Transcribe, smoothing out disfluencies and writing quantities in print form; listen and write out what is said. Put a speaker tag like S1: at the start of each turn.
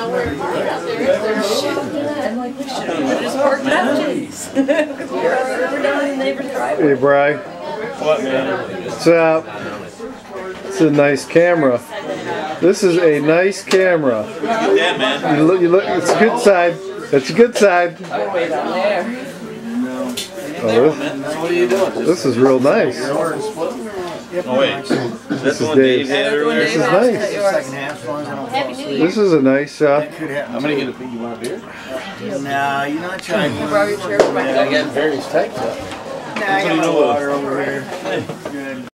S1: I'm like, we should have just parked couches. We're down in the neighbor's driveway.
S2: Hey, Bri.
S3: What, man?
S2: What's up? It's a nice camera. This is a nice camera.
S3: Yeah, man.
S2: You look. It's a good side. That's a good side.
S1: Way down there.
S2: Oh,
S3: What are you doing?
S2: this is real nice.
S3: Oh, wait.
S2: This is
S3: one
S2: Dave's.
S3: Dave had earlier?
S2: This is nice.
S1: Happy New Year.
S2: This is a nice.
S3: I'm gonna get a big. You want a beer?
S4: No, you're not trying.
S1: You brought your chair for my
S3: I got various types of.
S4: Nah, I got my water over here. Good.